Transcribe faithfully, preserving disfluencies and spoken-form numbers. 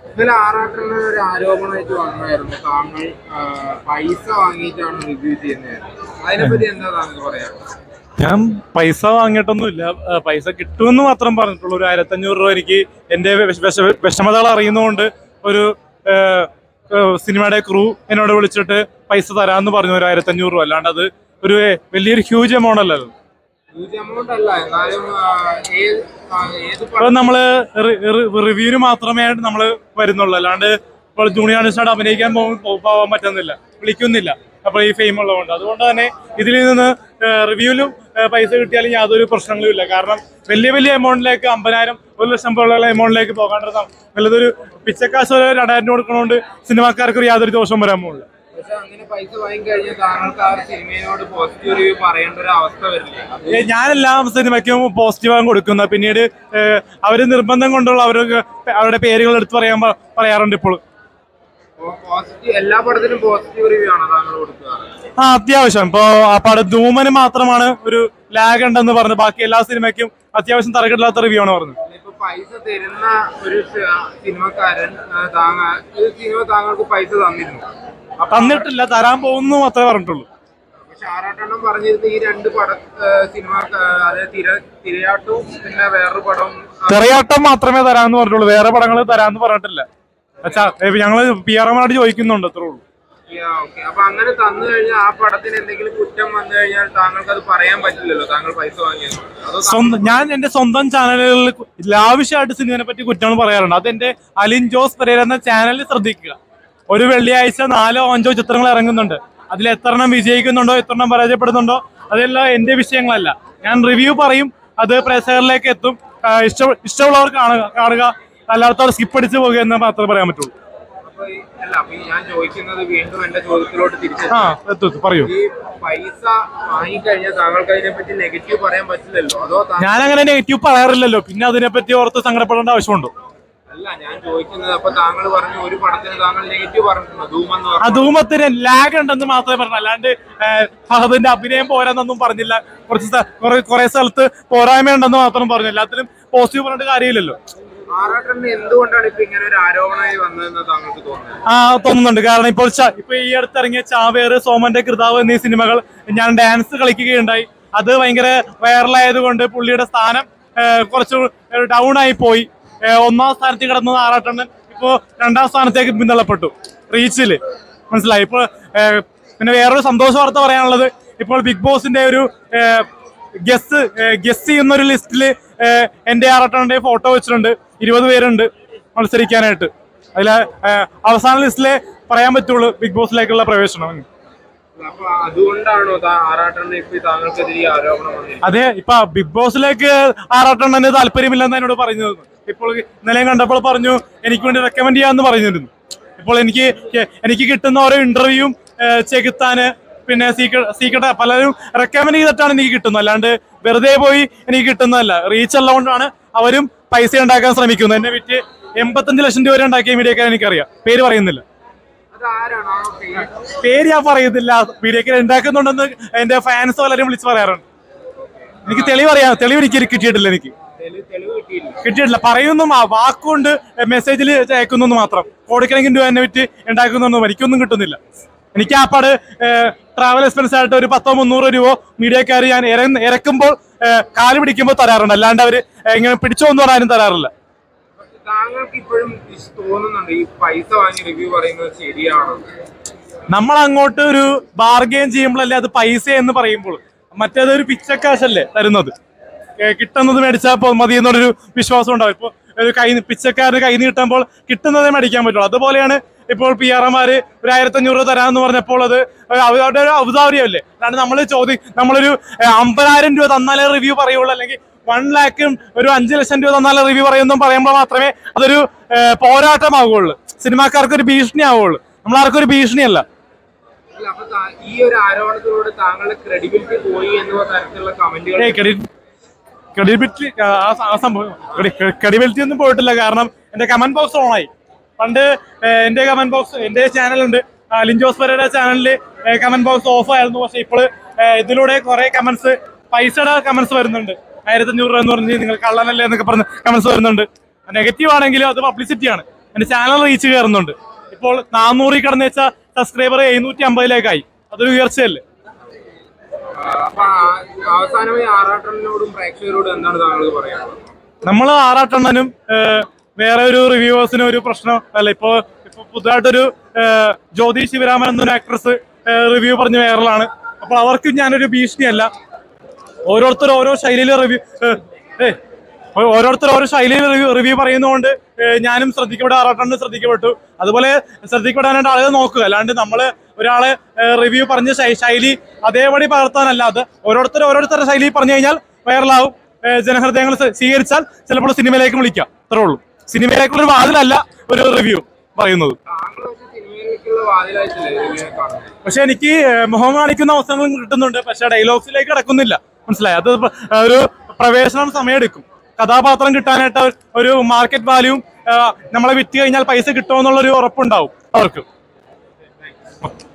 ഇതിൽ ആറാട്ടുള്ള ഒരു ആരോപണമായിട്ട് വന്നായിരുന്നു താങ്കൾ പൈസ വാങ്ങിയിട്ടാണ് റിവ്യൂ ചെയ്യുന്നത്. അതിനെപ്പറ്റി എന്താ താങ്കൾ പറയാ? ഞാൻ പൈസ വാങ്ങിയിട്ടൊന്നുമില്ല, പൈസ കിട്ടുമെന്ന് മാത്രം പറഞ്ഞിട്ടുള്ളൂ. ഒരു ആയിരത്തി അഞ്ഞൂറ് രൂപ എനിക്ക് എൻ്റെ വിഷമതകൾ അറിയുന്നതുകൊണ്ട് ഒരു സിനിമയുടെ ക്രൂ എന്നോട് വിളിച്ചിട്ട് പൈസ തരാമെന്ന് പറഞ്ഞു, ഒരു ആയിരത്തി അഞ്ഞൂറ് രൂപ. അല്ലാണ്ട് അത് ഒരു വലിയൊരു ഹ്യൂജ് എമൗണ്ട് അല്ല. അത് ഇപ്പൊ നമ്മള് റിവ്യൂവിന് മാത്രമേ നമ്മള് വരുന്നുള്ളൂ, അല്ലാണ്ട് ഇപ്പോൾ ജൂനിയർ ആർട്ടിസ്റ്റായിട്ട് അഭിനയിക്കാൻ പോകാൻ പറ്റുന്നില്ല, വിളിക്കുന്നില്ല. അപ്പൊ ഈ ഫെയിം ഉള്ളതുകൊണ്ട് അതുകൊണ്ട് തന്നെ ഇതിൽ നിന്ന് റിവ്യൂവിലും പൈസ കിട്ടിയാലും യാതൊരു പ്രശ്നങ്ങളും ഇല്ല. കാരണം വലിയ വലിയ എമൗണ്ടിലേക്ക് അമ്പതിനായിരം ഒരു ലക്ഷം പോലുള്ള എമൗണ്ടിലേക്ക് പോകാണ്ടത് വല്ലതൊരു പിച്ചക്കാശ് ഒരു രണ്ടായിരം രൂപ കൊടുക്കണോണ്ട് സിനിമാക്കാർക്ക് യാതൊരു ദോഷം വരാൻ പോകുന്നില്ല. ഞാനെല്ലാ സിനിമയ്ക്കും പോസിറ്റീവാണ് കൊടുക്കുന്നത്. പിന്നീട് അവര് നിർബന്ധം കൊണ്ടുള്ള അവർക്ക് അവരുടെ പേരുകൾ എടുത്ത് പറയാൻ പറയാറുണ്ട്. ഇപ്പോൾ എല്ലാ പടത്തിലും പോസിറ്റീവ് റിവ്യൂ ആണ് താങ്കൾ കൊടുക്കുക? ആ, അത്യാവശ്യം. ഇപ്പൊ ആ പടം ധൂമന് മാത്രമാണ് ഒരു ലാഗ് ഉണ്ടെന്ന് പറഞ്ഞു, ബാക്കി എല്ലാ സിനിമയ്ക്കും അത്യാവശ്യം തറകെട്ടില്ലാത്ത റിവ്യൂ ആണ് പറഞ്ഞത്. ഇപ്പൊ പൈസ തരുന്ന ഒരു സിനിമക്കാരൻ സിനിമ താങ്കൾക്ക് പൈസ തന്നിരുന്നു? തന്നിട്ടില്ല, തരാൻ പോകുന്നു മാത്രമേ പറഞ്ഞിട്ടുള്ളൂ. പക്ഷെ ആറാട്ടെണ്ണം പറഞ്ഞിരുന്നു ഈ രണ്ട് പട സിനിമ അതായത് തിരയാട്ടവും പിന്നെ വേറൊരു പടവും തിരയാട്ടം മാത്രമേ തരാന്ന് പറഞ്ഞിട്ടുള്ളൂ, വേറെ പടങ്ങൾ തരാന്ന് പറഞ്ഞിട്ടില്ല. ഞങ്ങള് പി ആർ എമായിട്ട് ചോദിക്കുന്നുണ്ട്, അത്രേ ഉള്ളൂ. അപ്പൊ അങ്ങനെ തന്നു കഴിഞ്ഞാൽ ആ പടത്തിന് എന്തെങ്കിലും കുറ്റം വന്നു കഴിഞ്ഞാൽ താങ്കൾക്ക് അത് പറയാൻ പറ്റില്ലല്ലോ, താങ്കൾ പൈസ വാങ്ങിയത്. ഞാൻ എന്റെ സ്വന്തം ചാനലുകളിൽ ലാവിഷായിട്ട് സിനിമയെ പറ്റി കുറ്റങ്ങൾ പറയാറുണ്ട്. അതെന്റെ അലിൻ ജോസ് പെരേര എന്ന ചാനലിൽ ശ്രദ്ധിക്കുക. ഒരു വെള്ളിയാഴ്ച നാലോ അഞ്ചോ ചിത്രങ്ങൾ ഇറങ്ങുന്നുണ്ട്. അതിൽ എത്രണ്ണം വിജയിക്കുന്നുണ്ടോ എത്രണ്ണം പരാജയപ്പെടുന്നുണ്ടോ അതെല്ലാം എന്റെ വിഷയങ്ങളല്ല. ഞാൻ റിവ്യൂ പറയും, അത് പ്രേക്ഷകരിലേക്ക് എത്തും. ഇഷ്ട ഇഷ്ടമുള്ളവർ കാണുക കാണുക അല്ലാത്തവർ സ്കിപ്പ് അടിച്ച് പോകുക എന്ന് മാത്രമേ പറയാൻ പറ്റുള്ളൂ. ഞാൻ ചോദിക്കുന്നത് വീണ്ടും എന്റെ ചോദ്യത്തിലോട്ട് തിരിച്ചു പറയൂ. ഈ പൈസ വാങ്ങിക്കഴിഞ്ഞാൽ താങ്കൾക്ക് അതിനെപ്പറ്റി നെഗറ്റീവ് പറയാൻ പറ്റില്ലല്ലോ? അതോ ഞാൻ അങ്ങനെ നെഗറ്റീവ് പറയാറില്ലല്ലോ, പിന്നെ അതിനെപ്പറ്റി ഓർത്ത് സങ്കടപ്പെടേണ്ട ആവശ്യമുണ്ടോ? അല്ല, ഞാൻ ചോദിക്കുന്നത് അപ്പൊ താങ്കൾ പറഞ്ഞു ഒരു പടത്തിന് താങ്കൾ നെഗറ്റീവ് പറഞ്ഞിട്ടുണ്ടോ? ആ ധൂമത്തിന് ലാഗ് ഉണ്ടെന്ന് മാത്രമേ പറഞ്ഞു, അല്ലാണ്ട് അതിന്റെ അഭിനയം പോരാന്നൊന്നും പറഞ്ഞില്ല. കുറച്ച് കുറെ സ്ഥലത്ത് പോരായ്മ ഉണ്ടെന്ന് മാത്രം പറഞ്ഞു, എല്ലാത്തിനും പോസിറ്റീവ് പറഞ്ഞിട്ട് കാര്യമില്ലല്ലോ. എന്തുകൊണ്ടാണ് ഇപ്പൊ ഇങ്ങനെ ഒരു ആരോപണമായി വന്നതെന്ന് താങ്കൾക്ക് തോന്നുന്നത്? ആ തോന്നുന്നുണ്ട്. കാരണം ഇപ്പോൾ ഇപ്പൊ ഈ അടുത്തിറങ്ങിയ ചാവേറ്, സോമന്റെ കൃതാവ് എന്നീ സിനിമകൾ ഞാൻ ഡാൻസ് കളിക്കുകയുണ്ടായി. അത് ഭയങ്കര വൈറലായത് കൊണ്ട് പുള്ളിയുടെ സ്ഥാനം കുറച്ച് ഡൗൺ ആയി പോയി. ഒന്നാം സ്ഥാനത്ത് കിടന്നത് ആറാട്ടണ്ണൻ ഇപ്പോ രണ്ടാം സ്ഥാനത്തേക്ക് പിന്തള്ളപ്പെട്ടു റീച്ചില്, മനസ്സിലായി. ഇപ്പോൾ പിന്നെ വേറൊരു സന്തോഷ വാർത്ത പറയാനുള്ളത്, ഇപ്പോൾ ബിഗ് ബോസിന്റെ ഒരു ഗസ് ഗസ് ചെയ്യുന്ന ഒരു ലിസ്റ്റില് എന്റെ ആറാട്ടണ്ണന്റെ ഫോട്ടോ വെച്ചിട്ടുണ്ട്. ഇരുപത് പേരുണ്ട് മത്സരിക്കാനായിട്ട്. അതില് അവസാന ലിസ്റ്റിലെ പറയാൻ പറ്റുള്ളൂ ബിഗ് ബോസിലേക്കുള്ള പ്രവേശനം. അതെ, ഇപ്പൊ ബിഗ് ബോസിലേക്ക് ആറാട്ടണ്ണന് താല്പര്യമില്ലെന്ന് എന്നോട് പറഞ്ഞത്. ഇപ്പോൾ ഇന്നലെയും കണ്ടപ്പോൾ പറഞ്ഞു എനിക്ക് വേണ്ടി റെക്കമെൻഡ് ചെയ്യാന്ന് പറഞ്ഞിരുന്നു. ഇപ്പോൾ എനിക്ക് എനിക്ക് കിട്ടുന്ന ഓരോ ഇന്റർവ്യൂവും ചെകുത്താന് പിന്നെ സീക്രട്ട് സീക്രട്ട് പലരും റെക്കമെൻഡ് ചെയ്തിട്ടാണ് എനിക്ക് കിട്ടുന്നത്, അല്ലാണ്ട് വെറുതെ പോയി എനിക്ക് കിട്ടുന്നതല്ല. റീച്ച് ഉള്ളതുകൊണ്ടാണ് അവരും പൈസ ഉണ്ടാക്കാൻ ശ്രമിക്കുന്നത്. എന്നെ വിറ്റ് എൺപത്തഞ്ച് ലക്ഷം രൂപ ഉണ്ടാക്കിയ മീഡിയക്കാർ എനിക്കറിയാം, പേര് പറയുന്നില്ല. പേര് ഞാൻ പറയുന്നില്ല. മീഡിയക്കാർ ഉണ്ടാക്കുന്നുണ്ടെന്ന് എന്റെ ഫാൻസ് പലരും വിളിച്ച് പറയാറുണ്ട്. എനിക്ക് തെളിവ് അറിയാം, തെളിവ് എനിക്ക് കിട്ടിയിട്ടില്ല. എനിക്ക് കിട്ടിയിട്ടില്ല. പറയുന്നു വാക്കുകൊണ്ട് മെസ്സേജിൽ അയക്കുന്നു മാത്രം. കോടിക്കണക്കിന് രൂപ എന്നെ വിറ്റ് ഉണ്ടാക്കുന്നൊന്നും എനിക്കൊന്നും കിട്ടുന്നില്ല. എനിക്ക് ആ പാട് ട്രാവൽ എക്സ്പെൻസ് ആയിട്ട് ഒരു പത്തോ മുന്നൂറ് രൂപ മീഡിയക്കാർ ഞാൻ ഇറക്കുമ്പോൾ കാല് പിടിക്കുമ്പോൾ തരാറുണ്ട്, അല്ലാണ്ട് അവര് ഇങ്ങനെ പിടിച്ചോന്ന് പറയാനും തരാറില്ല. താങ്കൾക്ക് ഇപ്പോഴും തോന്നുന്നുണ്ട് ഈ പൈസ വാങ്ങി റിവ്യൂ പറയുന്നത് ശരിയാണോ? നമ്മൾ അങ്ങോട്ട് ഒരു ബാർഗെയിൻ ചെയ്യുമ്പോഴല്ലേ അത് പൈസ എന്ന് പറയുമ്പോൾ, മറ്റേതൊരു പിച്ചക്കാശല്ലേ തരുന്നത്. കിട്ടുന്നത് മേടിച്ചാൽ മതി എന്നൊരു വിശ്വാസം ഉണ്ടാവും. ഇപ്പോൾ ഒരു കൈ പിച്ചക്കാരന് കൈ നീട്ടുമ്പോൾ കിട്ടുന്നതേ മേടിക്കാൻ പറ്റുള്ളൂ. അതുപോലെയാണ് ഇപ്പോൾ പി ആർ എമാര് ഒരു ആയിരത്തി അഞ്ഞൂറ് രൂപ തരാമെന്ന് പറഞ്ഞപ്പോൾ അത് അവരുടെ ഒരു ഔദാര്യമല്ലേ. അല്ലാണ്ട് നമ്മൾ ചോദ്യം നമ്മളൊരു അമ്പതിനായിരം രൂപ തന്നാലേ റിവ്യൂ പറയുള്ളൂ, അല്ലെങ്കിൽ വൺ ലാക്കും ഒരു അഞ്ചു ലക്ഷം രൂപ തന്നാലേ റിവ്യൂ പറയുന്നു പറയുമ്പോൾ മാത്രമേ അതൊരു പോരാട്ടമാവുകയുള്ളൂ, സിനിമാക്കാർക്ക് ഒരു ഭീഷണി ആവുകയുള്ളൂ. നമ്മളാർക്കും ഒരു ഭീഷണിയല്ല. ഈ ഒരു ആരോപണത്തിലൂടെ താങ്കളുടെ ക്രെഡിബിലിറ്റി പോയി എന്ന തരത്തിലുള്ള കമന്റുകൾ ക്രെഡിബിലിറ്റി ആ സംഭവം ക്രെഡിബിലിറ്റി ഒന്നും പോയിട്ടില്ല. കാരണം എന്റെ കമന്റ് ബോക്സ് ഓണായി. പണ്ട് എന്റെ കമന്റ് ബോക്സ് എന്റെ ചാനലുണ്ട്, ലിൻജോസ് പെരേര ചാനലില് കമന്റ് ബോക്സ് ഓഫ് ആയിരുന്നു. പക്ഷെ ഇപ്പോൾ ഇതിലൂടെ കുറെ കമന്റ്സ് പൈസയുടെ കമന്റ്സ് വരുന്നുണ്ട്. ആയിരത്തി അഞ്ഞൂറ് രൂപ എന്ന് പറഞ്ഞ് നിങ്ങൾ കള്ളനല്ലേ എന്നൊക്കെ പറഞ്ഞ് കമന്റ്സ് വരുന്നുണ്ട്. നെഗറ്റീവ് ആണെങ്കിലും അത് പബ്ലിസിറ്റിയാണ്. എന്റെ ചാനൽ റീച്ച് കയറുന്നുണ്ട്. ഇപ്പോൾ നാനൂറിൽ കടന്നു വെച്ച സബ്സ്ക്രൈബർ എഴുന്നൂറ്റി അമ്പതിലേക്കായി. അതൊരു ഉയർച്ചയല്ലേ? അപ്പൊ അവസാനമായി ആറാട്ടണ്ണനോടും പ്രേക്ഷകരോടും എന്താണ് താങ്കൾ പറയാനുള്ളത്? നമ്മൾ ആറാട്ടണ്ണനും വേറെ ഒരു റിവ്യൂവേഴ്സിനും ഒരു പ്രശ്നം അല്ല. ഇപ്പൊ ഇപ്പൊ പുതുതായിട്ടൊരു ജ്യോതി ശിവരാമൻ എന്നൊരു ആക്ട്രസ് റിവ്യൂ പറഞ്ഞ് വൈറലാണ്. അപ്പോൾ അവർക്ക് ഞാനൊരു ഭീഷണിയല്ല. ഓരോരുത്തർ ഓരോ ശൈലിയിൽ റിവ്യൂ ഏ ഓരോരുത്തർ ഓരോ ശൈലിയിൽ റിവ്യൂ റിവ്യൂ പറയുന്നതുകൊണ്ട് ഞാനും ശ്രദ്ധിക്കപ്പെട്ടു, ആറാട്ടണ്ണനും ശ്രദ്ധിക്കപ്പെട്ടു. അതുപോലെ ശ്രദ്ധിക്കപ്പെടാനായിട്ട് ആളുകൾ നോക്കുക. അല്ലാണ്ട് നമ്മള് ഒരാളെ റിവ്യൂ പറഞ്ഞ ശൈലി അതേപടി പകർത്താനല്ല. അത് ഓരോരുത്തർ ഓരോരുത്തരുടെ ശൈലി പറഞ്ഞു കഴിഞ്ഞാൽ വൈറലാവും. ജനഹൃദയങ്ങൾ സ്വീകരിച്ചാൽ ചിലപ്പോൾ സിനിമയിലേക്ക് വിളിക്കാം. അത്രേ ഉള്ളൂ. സിനിമയിലേക്കുള്ള ഒരു വാതിലല്ല ഒരു റിവ്യൂ പറയുന്നത്. പക്ഷെ എനിക്ക് മുഖം കാണിക്കുന്ന അവസരങ്ങളും കിട്ടുന്നുണ്ട്. പക്ഷെ ഡയലോഗ്സിലേക്ക് കിടക്കുന്നില്ല. മനസ്സിലായി? അത് ഒരു പ്രവേശനം സമയമെടുക്കും. കഥാപാത്രം കിട്ടാനായിട്ട് ഒരു മാർക്കറ്റ് വാല്യൂ നമ്മളെ വിറ്റ് കഴിഞ്ഞാൽ പൈസ കിട്ടുമെന്നുള്ളൊരു ഉറപ്പുണ്ടാവും അവർക്ക്.